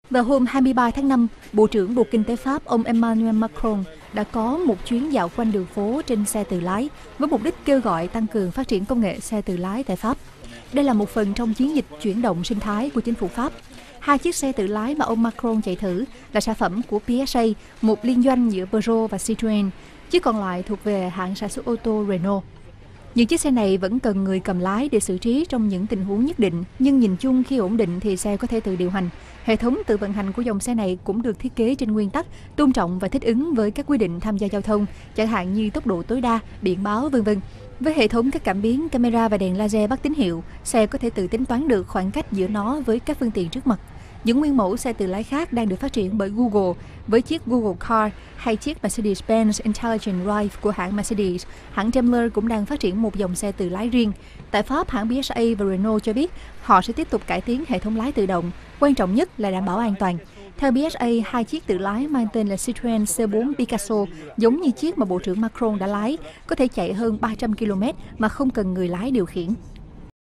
Vào hôm 23 tháng 5, Bộ trưởng Bộ Kinh tế Pháp ông Emmanuel Macron đã có một chuyến dạo quanh đường phố trên xe tự lái với mục đích kêu gọi tăng cường phát triển công nghệ xe tự lái tại Pháp. Đây là một phần trong chiến dịch chuyển động sinh thái của chính phủ Pháp. Hai chiếc xe tự lái mà ông Macron chạy thử là sản phẩm của PSA, một liên doanh giữa Peugeot và Citroën, chiếc còn lại thuộc về hãng sản xuất ô tô Renault. Những chiếc xe này vẫn cần người cầm lái để xử trí trong những tình huống nhất định, nhưng nhìn chung khi ổn định thì xe có thể tự điều hành. Hệ thống tự vận hành của dòng xe này cũng được thiết kế trên nguyên tắc tôn trọng và thích ứng với các quy định tham gia giao thông, chẳng hạn như tốc độ tối đa, biển báo, v.v. Với hệ thống các cảm biến, camera và đèn laser bắt tín hiệu, xe có thể tự tính toán được khoảng cách giữa nó với các phương tiện trước mặt. Những nguyên mẫu xe tự lái khác đang được phát triển bởi Google, với chiếc Google Car hay chiếc Mercedes-Benz Intelligent Drive của hãng Mercedes. Hãng Daimler cũng đang phát triển một dòng xe tự lái riêng. Tại Pháp, hãng PSA và Renault cho biết họ sẽ tiếp tục cải tiến hệ thống lái tự động, quan trọng nhất là đảm bảo an toàn. Theo PSA, hai chiếc tự lái mang tên là Citroën C4 Picasso, giống như chiếc mà Bộ trưởng Macron đã lái, có thể chạy hơn 300 km mà không cần người lái điều khiển.